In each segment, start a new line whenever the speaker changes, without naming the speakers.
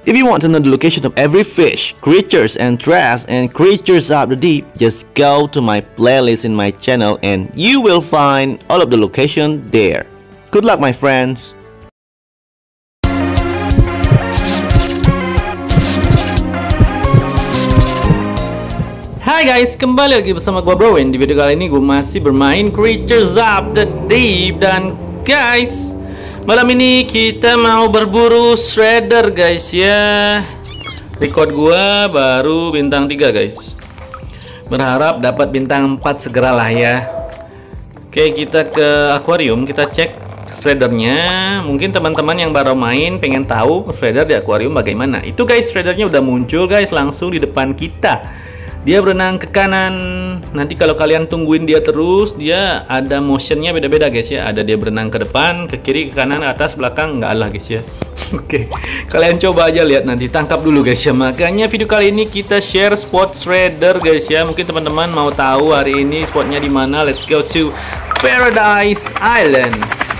If you want to know the location of every fish, creatures and trash and creatures of the deep, just go to my playlist in my channel and you will find all of the location there. Good luck my friends. Hai guys, kembali lagi bersama gua Browen. Di video kali ini gue masih bermain Creatures of the Deep. Dan guys, malam ini kita mau berburu Shredder guys ya. Record gua baru bintang 3 guys. Berharap dapat bintang 4 segeralah ya. Oke, kita ke akuarium, kita cek Shreddernya. Mungkin teman-teman yang baru main pengen tahu Shredder di akuarium bagaimana. Itu guys, Shreddernya udah muncul guys, langsung di depan kita. Dia berenang ke kanan. Nanti kalau kalian tungguin dia terus, dia ada motionnya beda-beda guys ya. Ada dia berenang ke depan, ke kiri, ke kanan, ke atas, belakang, nggak lah guys ya. Oke, kalian coba aja lihat nanti, tangkap dulu guys ya. Makanya video kali ini kita share spot Shredder guys ya. Mungkin teman-teman mau tahu hari ini spotnya di mana. Let's go to Paradise Island.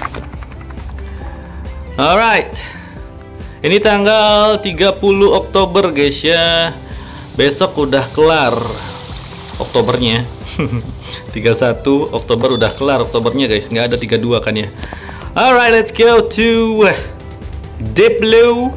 Alright, ini tanggal 30 Oktober guys ya. Besok udah kelar Oktobernya. 31 Oktober udah kelar Oktobernya guys, nggak ada 32 kan ya. Alright, let's go to Deep Blue.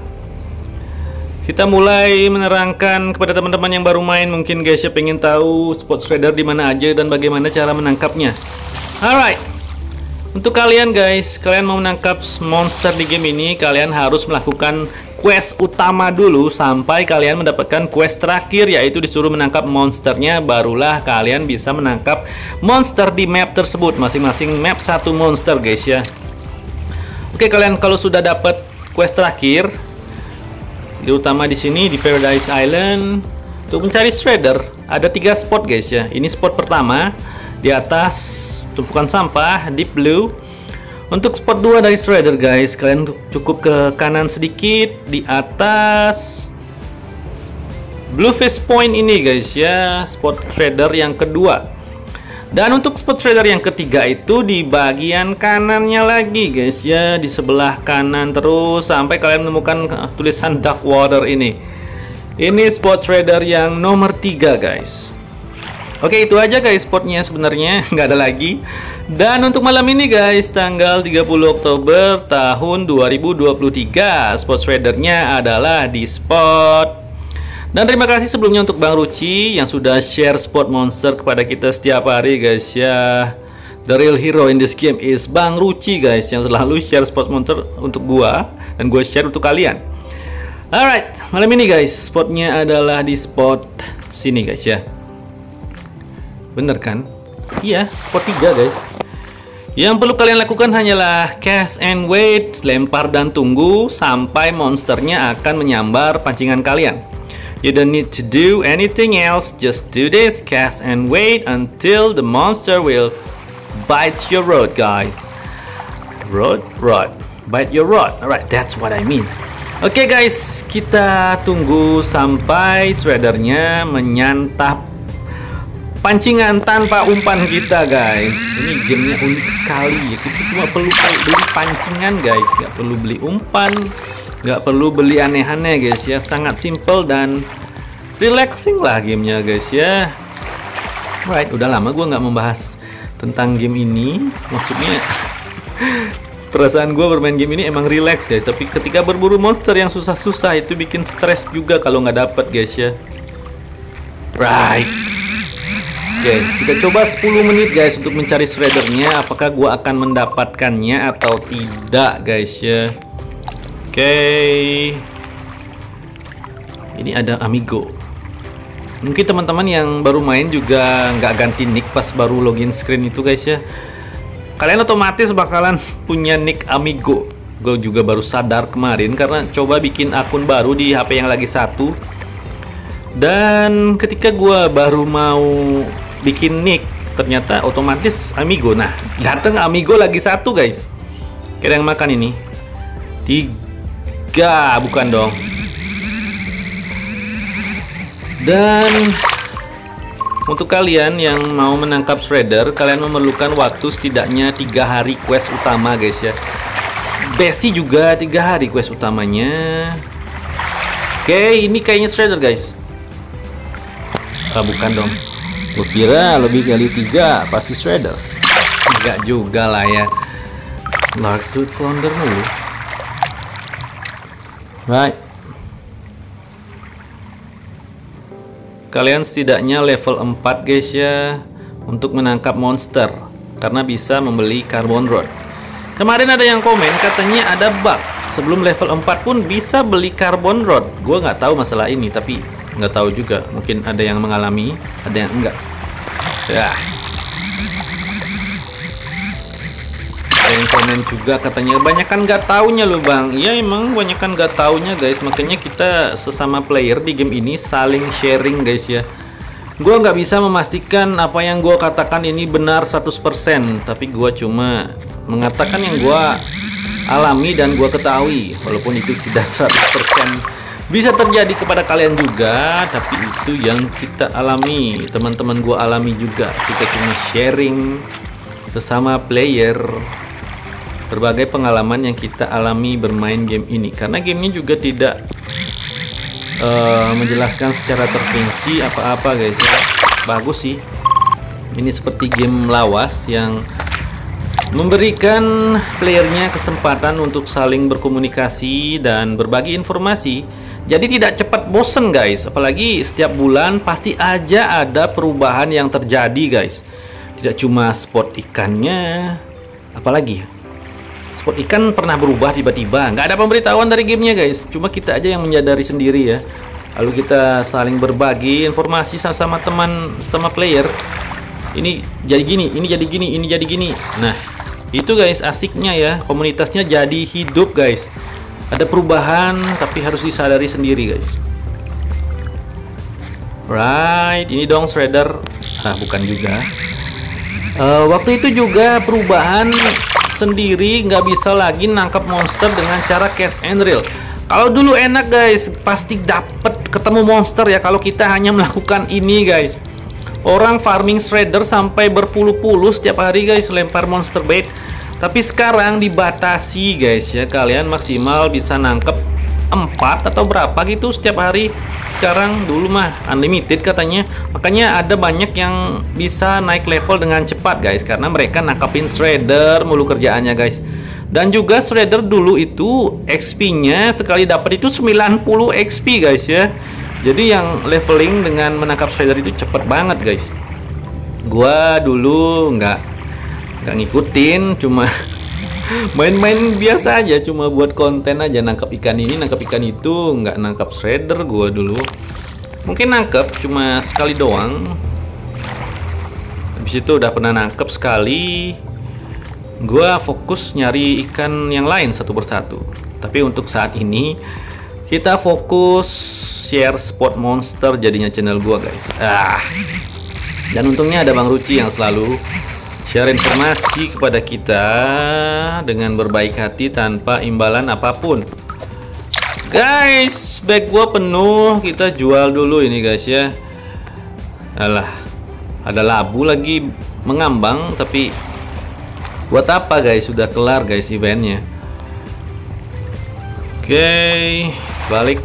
Kita mulai menerangkan kepada teman-teman yang baru main mungkin guys ya, pengen tahu spot Shredder di mana aja dan bagaimana cara menangkapnya. Alright, untuk kalian guys, kalian mau menangkap monster di game ini, kalian harus melakukan quest utama dulu sampai kalian mendapatkan quest terakhir, yaitu disuruh menangkap monsternya. Barulah kalian bisa menangkap monster di map tersebut. Masing-masing map satu monster guys ya. Oke, kalian kalau sudah dapat quest terakhir di utama di sini di Paradise Island, untuk mencari Shredder ada 3 spot guys ya. Ini spot pertama di atas tumpukan sampah Deep Blue. Untuk spot 2 dari Shredder guys, kalian cukup ke kanan sedikit di atas Bluefish Point ini guys ya, spot Shredder yang kedua. Dan untuk spot Shredder yang ketiga itu di bagian kanannya lagi guys ya, di sebelah kanan terus sampai kalian menemukan tulisan Dark Water ini. Ini spot Shredder yang nomor 3 guys. Oke, itu aja guys spotnya sebenarnya, nggak ada lagi. Dan untuk malam ini guys, tanggal 30 Oktober tahun 2023, spot Shreddernya adalah di spot. Dan terima kasih sebelumnya untuk Bang Ruci yang sudah share spot monster kepada kita setiap hari guys ya. The real hero in this game is Bang Ruci guys, yang selalu share spot monster untuk gua dan gua share untuk kalian. Alright, malam ini guys, spotnya adalah di spot sini guys ya. Bener kan? Iya, spot 3 guys. Yang perlu kalian lakukan hanyalah cast and wait, lempar dan tunggu sampai monsternya akan menyambar pancingan kalian. You don't need to do anything else, just do this, cast and wait until the monster will bite your rod guys. Rod, bite your rod. Alright, that's what I mean. Oke guys, kita tunggu sampai Shreddernya menyantap pancingan tanpa umpan kita guys. Ini gamenya unik sekali ya. Kita cuma perlu beli pancingan guys, nggak perlu beli umpan, nggak perlu beli aneh-aneh guys ya. Sangat simple dan relaxing lah gamenya guys ya. Right, udah lama gue nggak membahas tentang game ini. Maksudnya perasaan gue bermain game ini emang relax guys, tapi ketika berburu monster yang susah-susah itu bikin stres juga kalau nggak dapet guys ya. Right. Oke, kita coba 10 menit guys untuk mencari Shreddernya. Apakah gua akan mendapatkannya atau tidak guys ya. Oke, ini ada Amigo. Mungkin teman-teman yang baru main juga nggak ganti nick pas baru login screen itu guys ya. Kalian otomatis bakalan punya nick Amigo. Gue juga baru sadar kemarin karena coba bikin akun baru di HP yang lagi satu. Dan ketika gua baru mau bikin nick, ternyata otomatis Amigo. Nah, dateng Amigo lagi satu guys. Kira yang makan ini 3, bukan dong. Dan untuk kalian yang mau menangkap Shredder, kalian memerlukan waktu setidaknya 3 hari quest utama guys ya. Besi juga 3 hari quest utamanya. Oke, ini kayaknya Shredder guys. Bukan dong. Gue kira lebih kali 3 pasti Shredder. Enggak juga lah ya. Large Flounder mulu. Right. Kalian setidaknya level 4 guys ya, untuk menangkap monster, karena bisa membeli Carbon Rod. Kemarin ada yang komen katanya ada bug, sebelum level 4 pun bisa beli Carbon Rod. Gue nggak tahu masalah ini, tapi nggak tahu juga, mungkin ada yang mengalami, ada yang enggak ya. Ada yang komen juga katanya banyakan nggak taunya loh bang. Iya emang banyakan nggak taunya guys, makanya kita sesama player di game ini saling sharing guys ya. Gue nggak bisa memastikan apa yang gue katakan ini benar 100%, tapi gue cuma mengatakan yang gue alami dan gue ketahui, walaupun itu tidak 100% bisa terjadi kepada kalian juga, tapi itu yang kita alami, teman-teman gue alami juga. Kita cuma sharing sesama player berbagai pengalaman yang kita alami bermain game ini, karena gamenya juga tidak menjelaskan secara terperinci apa-apa guys ya. Bagus sih, ini seperti game lawas yang memberikan playernya kesempatan untuk saling berkomunikasi dan berbagi informasi, jadi tidak cepat bosen guys. Apalagi setiap bulan pasti aja ada perubahan yang terjadi guys. Tidak cuma spot ikannya, apalagi spot ikan pernah berubah tiba-tiba, nggak ada pemberitahuan dari gamenya guys, cuma kita aja yang menyadari sendiri ya. Lalu kita saling berbagi informasi sama teman, sama player. Ini jadi gini, ini jadi gini, ini jadi gini. Nah itu guys asiknya ya, komunitasnya jadi hidup guys. Ada perubahan tapi harus disadari sendiri guys. Right, ini dong Shredder. Bukan juga. Waktu itu juga perubahan sendiri, nggak bisa lagi nangkap monster dengan cara cash and reel. Kalau dulu enak guys, pasti dapet ketemu monster ya kalau kita hanya melakukan ini guys. Orang farming Shredder sampai berpuluh-puluh setiap hari guys, lempar monster bait. Tapi sekarang dibatasi guys ya, kalian maksimal bisa nangkep 4 atau berapa gitu setiap hari. Sekarang dulu mah unlimited katanya, makanya ada banyak yang bisa naik level dengan cepat guys, karena mereka nangkapin Shredder mulu kerjaannya guys. Dan juga Shredder dulu itu XP-nya sekali dapat itu 90 XP guys ya. Jadi yang leveling dengan menangkap Shredder itu cepet banget guys. Gua dulu nggak ngikutin, cuma main-main biasa aja, cuma buat konten aja, nangkap ikan ini, nangkap ikan itu, nggak nangkap Shredder gua dulu. Mungkin nangkep cuma sekali doang. Habis itu udah pernah nangkep sekali, gua fokus nyari ikan yang lain satu persatu. Tapi untuk saat ini kita fokus share spot monster jadinya channel gua guys. Dan untungnya ada Bang Ruci yang selalu share informasi kepada kita dengan berbaik hati tanpa imbalan apapun. Guys, bag gua penuh, kita jual dulu ini guys ya. Alah, ada labu lagi mengambang, tapi buat apa guys, sudah kelar guys eventnya. Oke, balik.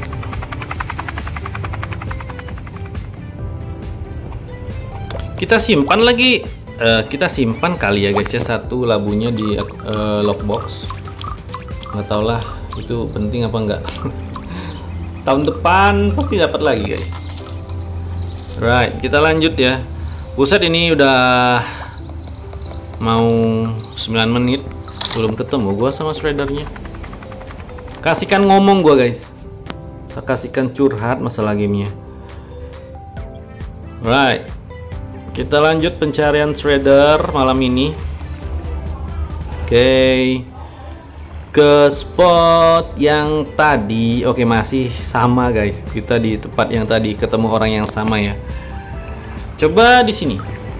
Kita simpan lagi. Kita simpan kali ya guys ya, satu labunya di lockbox. Nggak tau lah itu penting apa enggak. Tahun depan pasti dapat lagi guys. Right, kita lanjut ya. Buset, ini udah mau 9 menit belum ketemu gua sama Shreddernya. Kasihkan ngomong gua guys, kasihkan curhat masalah gamenya. Right, kita lanjut pencarian Shredder malam ini. Oke, ke spot yang tadi. Oke, masih sama guys, kita di tempat yang tadi ketemu orang yang sama ya. Coba di sini.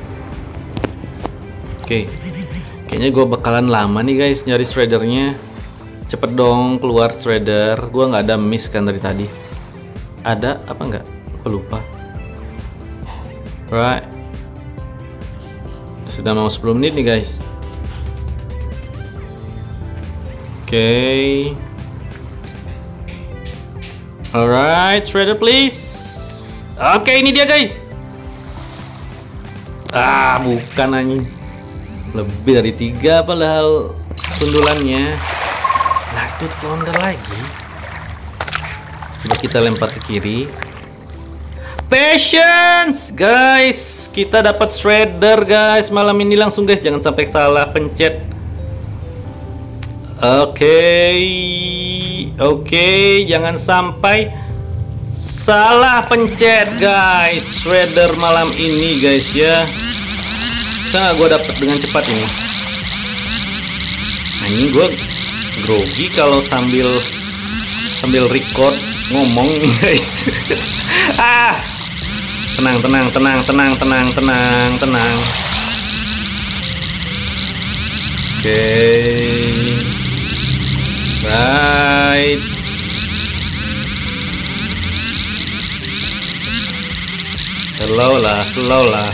Oke, kayaknya gue bakalan lama nih guys nyari Shreddernya. Cepet dong keluar Shredder. Gue nggak ada miss kan dari tadi. Ada apa nggak? Lupa. Right, sudah mau 10 menit nih guys. Oke. Alright, trader please. Oke, ini dia guys. Bukan anjing. Lebih dari 3 padahal sundulannya. Nugget flounder lagi. Coba kita lempar ke kiri. Patience guys, kita dapat shredder guys malam ini langsung guys, jangan sampai salah pencet. Oke, jangan sampai salah pencet guys. Shredder malam ini guys ya. Bisa nggak gue dapet dengan cepat ini? Nah, ini gue grogi kalau sambil record ngomong nih guys. Tenang. Oke. Right. Slow lah.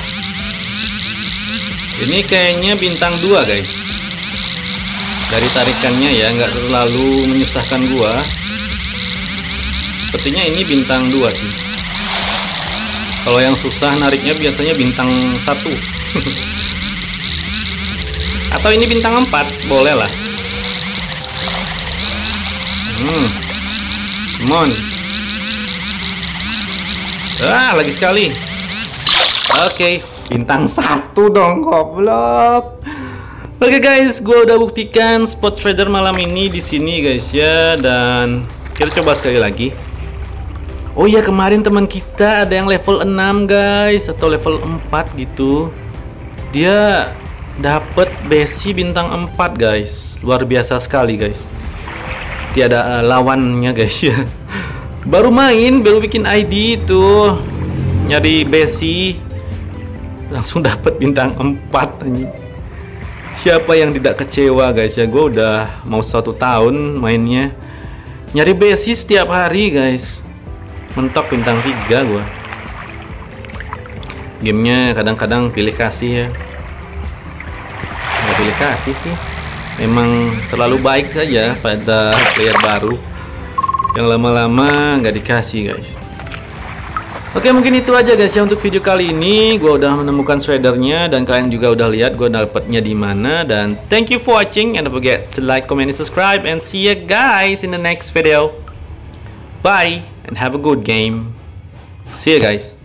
Ini kayaknya bintang 2 guys. Dari tarikannya ya, nggak terlalu menyusahkan gua. Sepertinya ini bintang 2 sih. Kalau yang susah nariknya biasanya bintang 1. Atau ini bintang 4, boleh lah. Come on. Lagi sekali. Oke, bintang 1 dong, goblok. Oke guys, gue udah buktikan spot trader malam ini di sini guys ya, dan kita coba sekali lagi. Oh iya, kemarin teman kita ada yang level 6 guys, atau level 4 gitu. Dia dapet besi bintang 4 guys. Luar biasa sekali guys. Tiada lawannya guys ya. Baru bikin ID itu, nyari besi, langsung dapet bintang 4 anjing. Siapa yang tidak kecewa guys ya. Gue udah mau 1 tahun mainnya, nyari besi setiap hari guys. Mentok bintang 3 gue. Gamenya kadang-kadang pilih kasih ya. Nggak pilih kasih sih, emang terlalu baik saja pada player baru yang lama-lama nggak dikasih guys. Oke, mungkin itu aja guys ya untuk video kali ini. Gue udah menemukan shreddernya dan kalian juga udah lihat gue dapetnya di mana. Dan thank you for watching, and don't forget to like, comment, and subscribe, and see you guys in the next video. Bye and have a good game. See you guys.